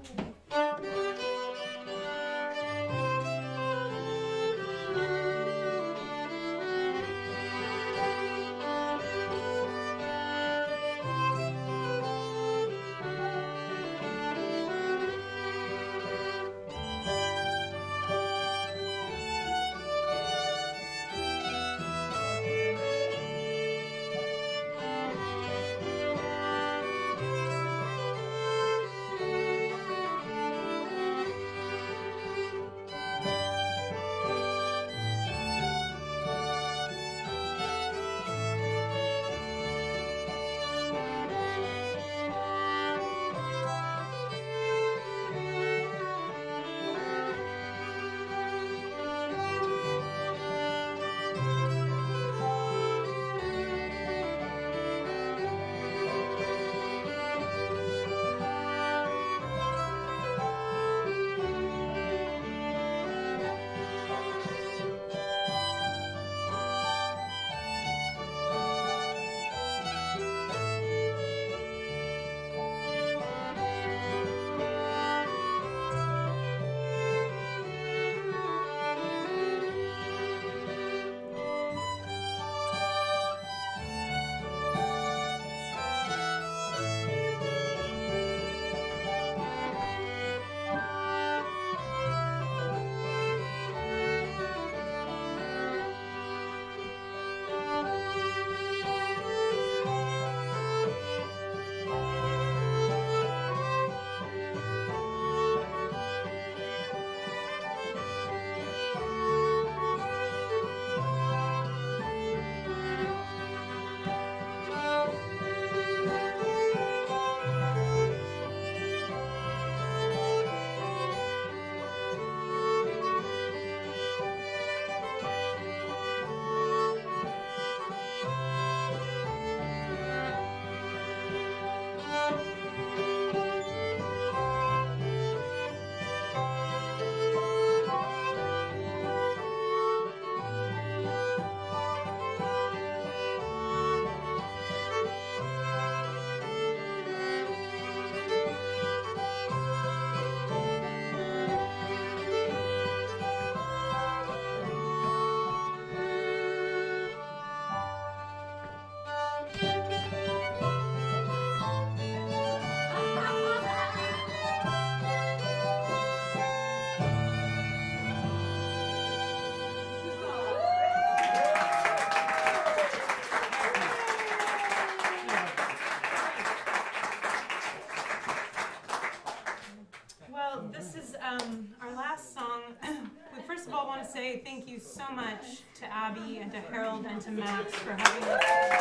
Our last song. We first of all want to say thank you so much to Abby and to Harold and to Max for having us.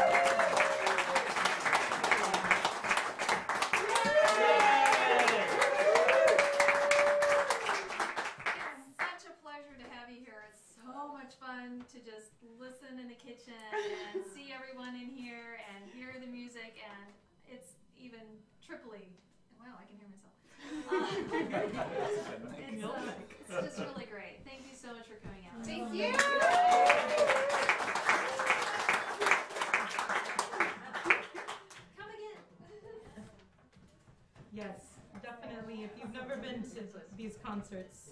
It's such a pleasure to have you here. It's so much fun to just listen in the kitchen and see everyone in here and hear the music, and it's even triply. Wow, I can hear myself. It's just really great. Thank you so much for coming out. Thank you. Come again. Yes, definitely. If you've never been to these concerts,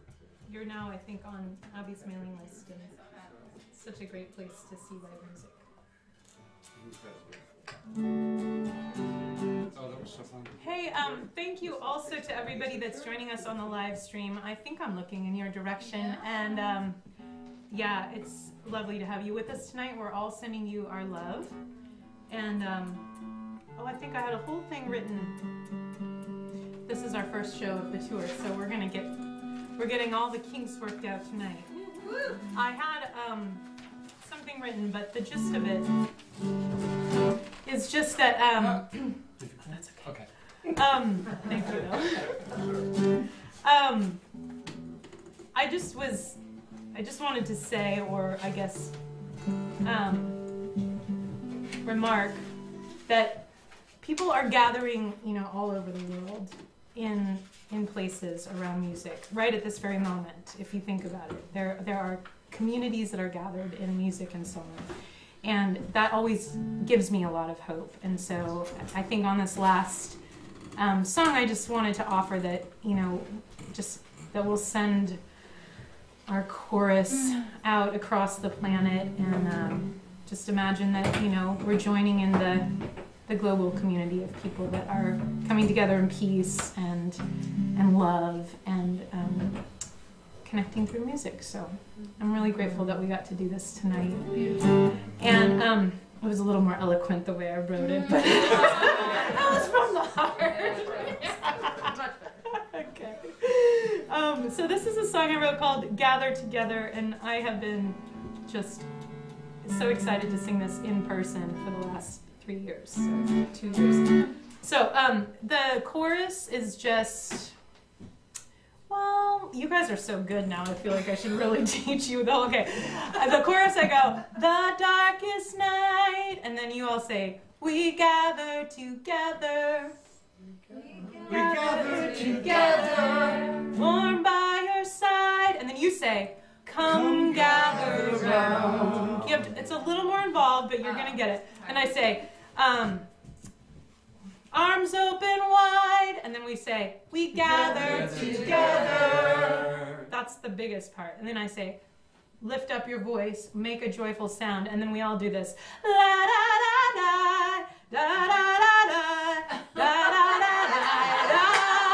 you're now, I think, on Abby's mailing list, and it's such a great place to see live music. Oh, that was so fun. Hey, thank you also to everybody that's joining us on the live stream. I think I'm looking in your direction, and yeah, it's lovely to have you with us tonight. We're all sending you our love, and oh, I think I had a whole thing written. This is our first show of the tour, so we're getting all the kinks worked out tonight. I had something written, but the gist of it is just that. That's okay. Thank you, though. I just wanted to say, or I guess, remark that people are gathering, all over the world in places around music right at this very moment. If you think about it, there are communities that are gathered in music and song. And that always gives me a lot of hope. And so I think on this last song, I just wanted to offer that, just that we'll send our chorus out across the planet, and just imagine that, we're joining in the global community of people that are coming together in peace and love and connecting through music. So I'm really grateful that we got to do this tonight. And it was a little more eloquent the way I wrote it, but that was from the heart. Okay. So this is a song I wrote called Gather Together, and I have been just so excited to sing this in person for the last 3 years, so 2 years. So the chorus is just, well, you guys are so good now, I feel like I should really teach you. Okay, the chorus I go, the darkest night, and then you all say, we gather together. We gather together. Warm by your side, and then you say, come gather around. It's a little more involved, but you're gonna get it. And I say, arms open wide, and then we say, we gather together. That's the biggest part. And then I say, lift up your voice, make a joyful sound, and then we all do this. La da da da, da da da da, da da da da.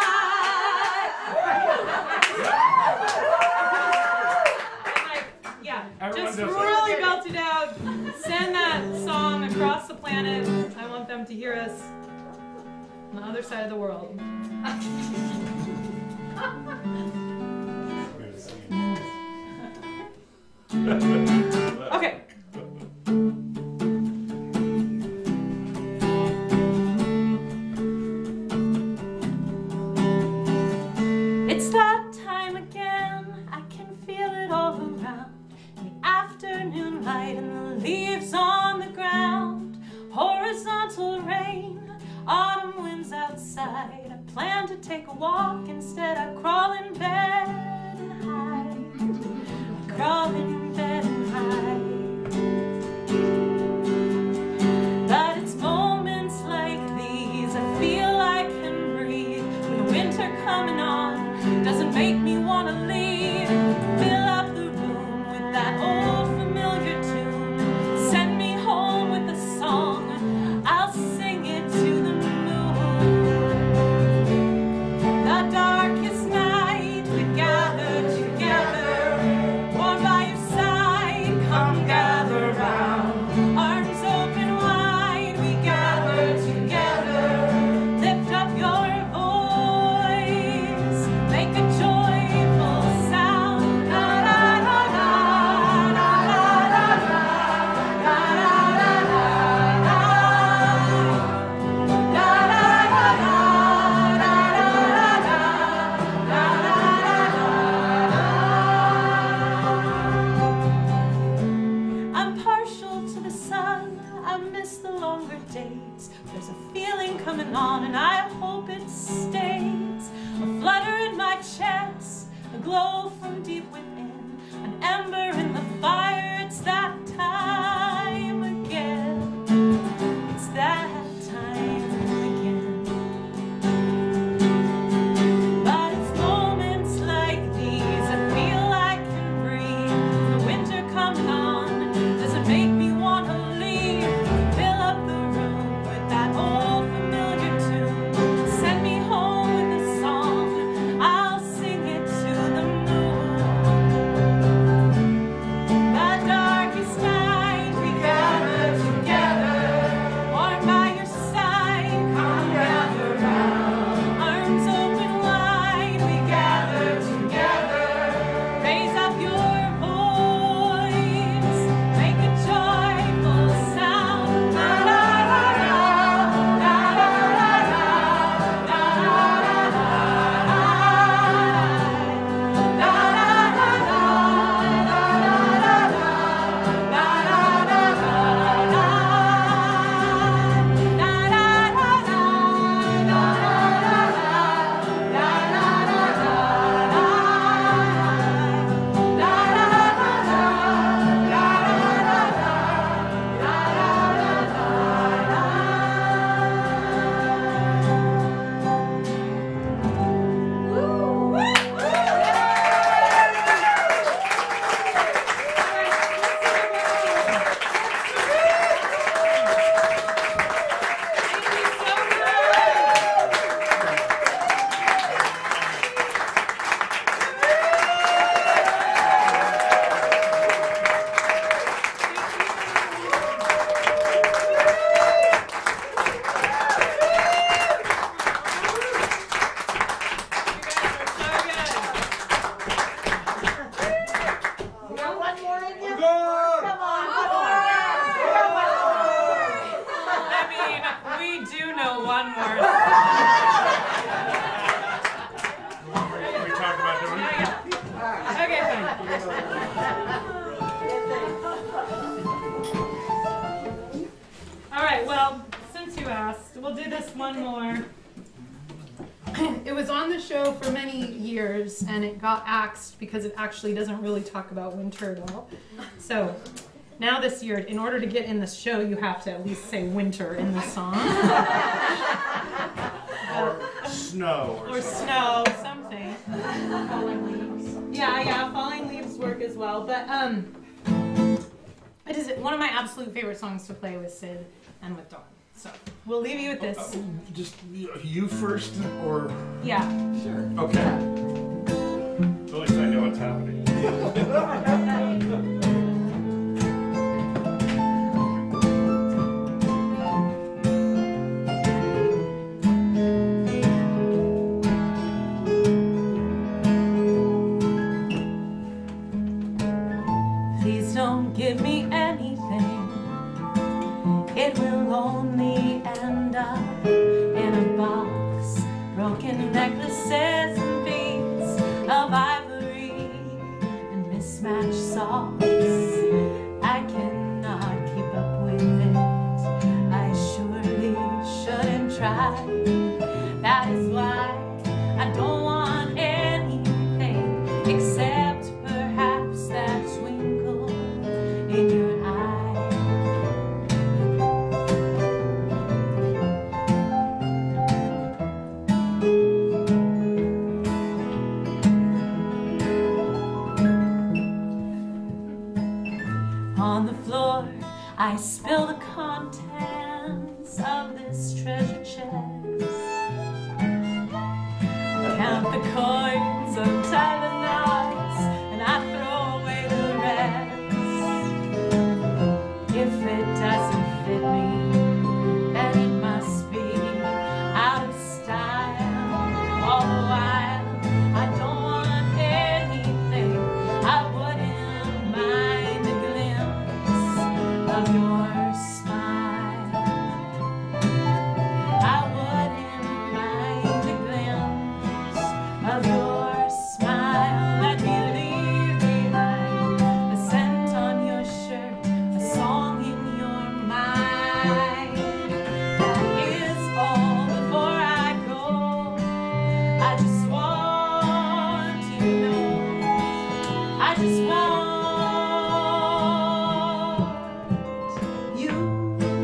Just really belt it out. Send that song across the planet. I want them to hear us on the other side of the world. Okay. It's that time again. I can feel it all around. Afternoon light and the leaves on the ground, horizontal rain, autumn winds outside. I plan to take a walk, instead I crawl in bed and hide. I crawl in bed and hide. But it's moments like these I feel I can breathe. When the winter coming on doesn't make me want to leave. Fill up the room with that old familiar tune. Send me home with a song. I'll sing it to the moon. The darkest night we gather together. Warm by your side, come gather round. Arms open wide, we gather together. Lift up your voice, make a joyful sound. La la la la, la la la la, la la la la, la la la la, la la la. I'm partial to the sun, I miss the longer days. There's a feeling coming on and I hope it stays. A flutter in my chest, a glow from deep within, an ember in the fire. It's that time again. It's that time again. But it's moments like these I feel I can breathe. The winter coming on doesn't make me want to leave. Fill one more. It was on the show for many years, and it got axed because it actually doesn't really talk about winter at all. So now this year, in order to get in the show, you have to at least say winter in the song. Or snow. Or snow, something. Falling leaves. Yeah, falling leaves work as well. But it is one of my absolute favorite songs to play with Sid and with Don. So we'll leave you with this. Just you first, or Yeah. Sure. okay. At least I know what's happening. Please don't give me anything. It will only end up in a box. Broken necklaces and beads of ivory and mismatched socks. I cannot keep up with it. I surely shouldn't try. That is why I don't want anything except perhaps that twinkle in your eye. On the floor, I spill the contents of this treasure chest. Count the coins, untie the knots, and I throw away the rest. If it doesn't fit me, then it must be out of style. All the while, I don't want anything. I wouldn't mind a glimpse of your smile. I wouldn't mind a glimpse of your smile. Let me leave behind a scent on your shirt, a song in your mind. That is all before I go. I just want to know. I just want you.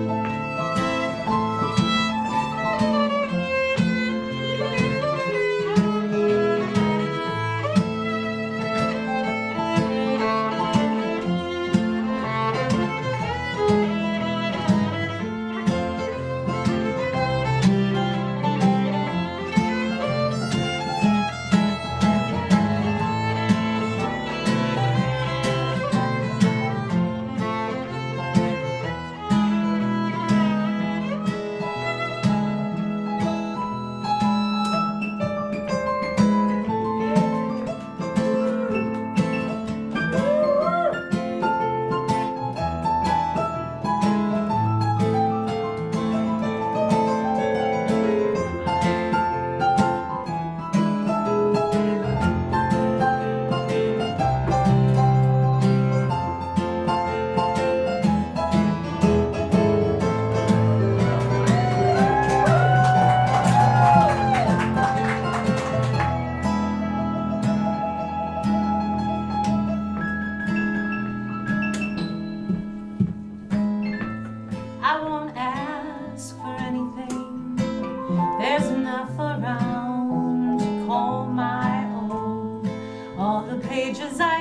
I won't ask for anything. There's enough around to call my own. All the pages I